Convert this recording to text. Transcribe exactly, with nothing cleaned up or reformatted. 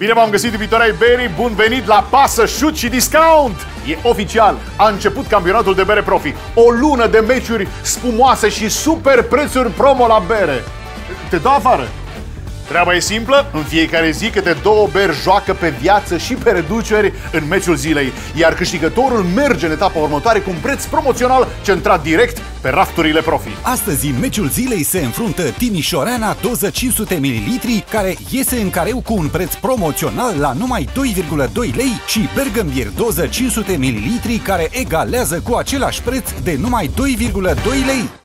Bine v-am găsit, iubitorii ai berii, bun venit la Pasă, Șut și Discount! E oficial, a început campionatul de bere profi. O lună de meciuri spumoase și super prețuri promo la bere. Te dau afară! Treaba e simplă, în fiecare zi câte două beri joacă pe viață și pe reduceri în meciul zilei, iar câștigătorul merge în etapa următoare cu un preț promoțional centrat direct pe rafturile profi. Astăzi, în meciul zilei, se înfruntă Timișoreana, doză cinci sute mililitri, care iese în careu cu un preț promoțional la numai doi virgulă doi lei, și Bergambir, doză cinci sute mililitri, care egalează cu același preț de numai doi virgulă doi lei.